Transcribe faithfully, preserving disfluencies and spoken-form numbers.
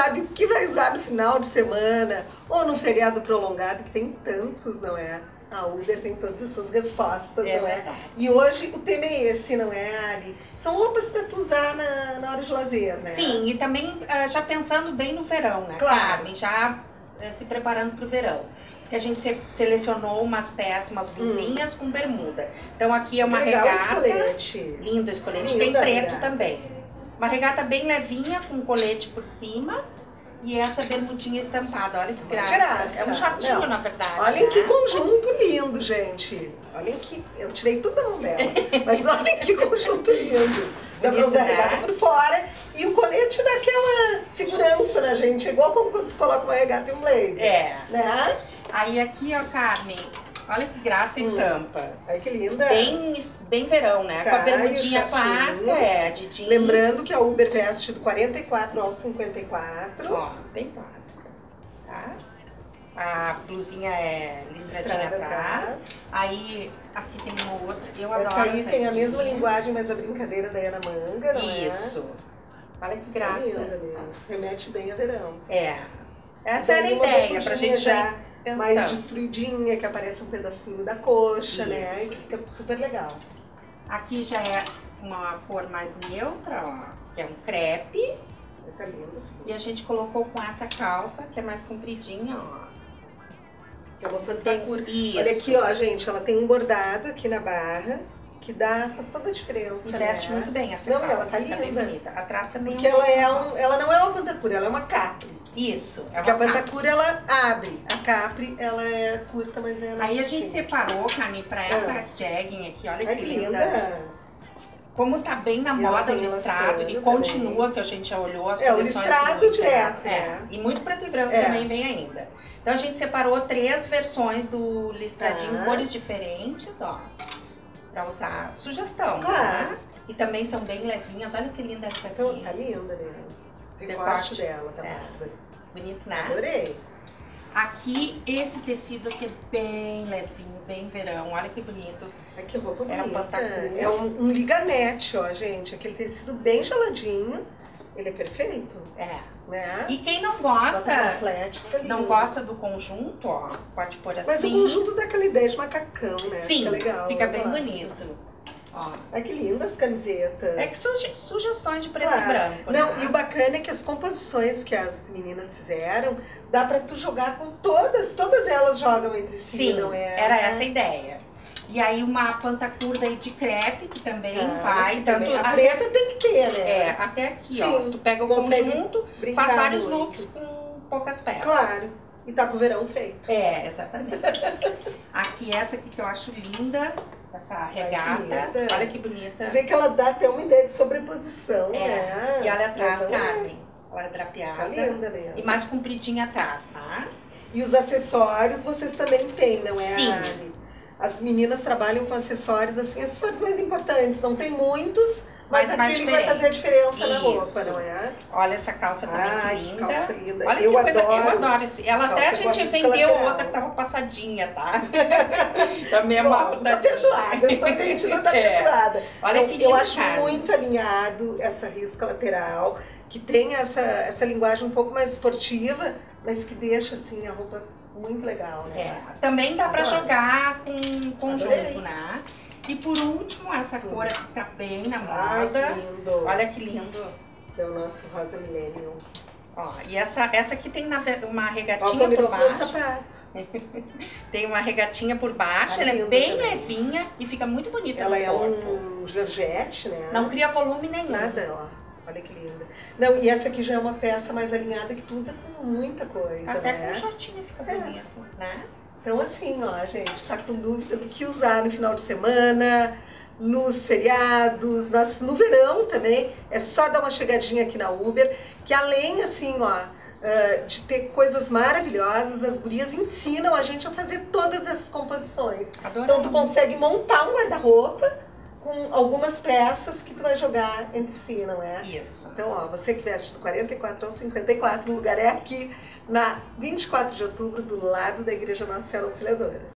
sabe o que vai usar no final de semana ou no feriado prolongado, que tem tantos, não é? A Uber tem todas essas respostas, é não é? Verdade. E hoje o tema é esse, não é, Ali? São roupas para tu usar na, na hora de lazer, né? Sim, e também já pensando bem no verão, né? Claro. Carmen, já se preparando para o verão. Que a gente selecionou umas peças, umas blusinhas hum. com bermuda. Então aqui é uma legal regata. Esse colete. Lindo esse colete. Linda tem preto regata. também. Uma regata bem levinha, com colete por cima. E essa bermudinha estampada, olha que graça. graça. É um shortinho, Não. na verdade. Olhem né? que conjunto lindo, gente. Olhem que... Eu tirei tudo da mão dela. Mas olhem que conjunto lindo. Dá pra usar a regata por fora. E o colete dá aquela segurança na gente. É igual quando tu coloca uma regata e um blazer. É. Né? Aí aqui, ó, Carmen, olha que graça a estampa. Hum. Ai, que linda. Bem, bem verão, né? Tá, com a bermudinha clássica, é, de jeans. Lembrando que a Uber veste do quarenta e quatro ao cinquenta e quatro. Ó, bem clássica, tá? A blusinha é listradinha atrás. Aí, aqui tem uma outra, eu essa adoro aí essa tem aqui. a mesma linguagem, mas a brincadeira daí é na manga, não é? Isso. Olha que graça. É linda mesmo. Remete bem a verão. É. Essa era a ideia, pra gente já pensar. Mais destruidinha, que aparece um pedacinho da coxa, isso. Né? E que fica super legal. Aqui já é uma cor mais neutra, ó, que é um crepe. Fica lindo, assim. E a gente colocou com essa calça, que é mais compridinha, ó. É uma pantacura. Olha aqui, ó, gente, ela tem um bordado aqui na barra, que dá, faz toda a diferença, e veste né? muito bem essa não, calça, ela tá linda. Bem bonita. Atrás também Porque é um... ela, é um, ela não é uma pantacura, ela é uma capri. Isso, é uma Porque a pantacura, ela abre, a capri, ela é curta, mas é... Aí a gente separou, Carmen, pra essa é. jegging aqui, olha que, que linda. linda. Como tá bem na moda o listrado e continua, também. Que a gente já olhou as é, coleções. É, o listrado direto, é, né? E muito preto e branco é. também vem ainda. Então a gente separou três versões do listradinho, ah. cores diferentes, ó. Pra usar sugestão, claro. Né? E também são bem levinhas, olha que linda essa aqui. Então, tá linda mesmo. O decote dela, tá é. Bonito, né? Adorei. Aqui, esse tecido aqui é bem levinho, bem verão. Olha que bonito. Ai, que roupa bonita. É um pantacura. É um, um liganete, ó, gente. Aquele tecido bem geladinho. Ele é perfeito. É. Né? E quem não gosta, flat, não gosta do conjunto, ó, pode pôr assim. Mas o conjunto dá aquela ideia de macacão, né? Sim, fica legal. Fica bem bonito. Ó. Ai, que lindas camisetas. É que suge sugestões de preto claro. e branco. Não, né? E o bacana é que as composições que as meninas fizeram, dá pra tu jogar com todas, todas elas jogam entre si, Sim, não é? era essa a ideia. E aí uma pantacurda aí de crepe, que também ah, vai. que Tanto também. A a... preta tem que ter, né? É, até aqui, Sim, ó. Se tu pega o conjunto, faz vários muito. looks com poucas peças. Claro. E tá com o verão feito. É, exatamente. Aqui essa aqui que eu acho linda, essa regata. Ai, que olha que bonita. Vê que ela dá até uma ideia de sobreposição, é. né? E olha atrás, Mas Carmen. Ela é drapeada. Tá linda mesmo. E mais compridinha atrás, tá? E os acessórios vocês também têm, não é, Sim. Ali? As meninas trabalham com acessórios, assim, acessórios mais importantes. Não tem muitos, mas, mas aquele que vai fazer a diferença Isso. na roupa, não é? Olha essa calça também, Ai, que linda. Que calça linda. Olha eu que coisa, adoro. eu adoro esse. Ela até a gente vendeu outra que tava passadinha, tá? Também é uma tá perdoada, sua vendida tá é. perdoada. Olha então, que eu linda, acho cara. muito alinhado essa risca lateral, que tem essa, essa linguagem um pouco mais esportiva, mas que deixa assim a roupa muito legal, né? É. Também dá pra Adoro. jogar com conjunto, Adorei. Né? E por último, essa cor aqui tá bem na moda. Ai, que lindo. Olha que lindo. É o nosso rosa millennium. Ó, e essa, essa aqui tem na, uma regatinha Ó, por baixo. Sapato. Tem uma regatinha por baixo, Ai, ela é bem também. levinha e fica muito bonita Ela no é corpo. um georgette, né? Não cria volume nenhum. Nada, ó. Olha que linda. Não, e essa aqui já é uma peça mais alinhada que tu usa com muita coisa, Até né? com shortinho fica É. bonito, né? Então assim, ó, gente, tá com dúvida do que usar no final de semana, nos feriados, nas, no verão também, é só dar uma chegadinha aqui na Uber, que além, assim, ó, uh, de ter coisas maravilhosas, as gurias ensinam a gente a fazer todas essas composições. Adorava. Então tu consegue montar um guarda-roupa com algumas peças que tu vai jogar entre si, não é? Isso. Então, ó, você que veste do quarenta e quatro ao cinquenta e quatro, o lugar é aqui, na vinte e quatro de outubro, do lado da Igreja Nossa Senhora Auxiliadora.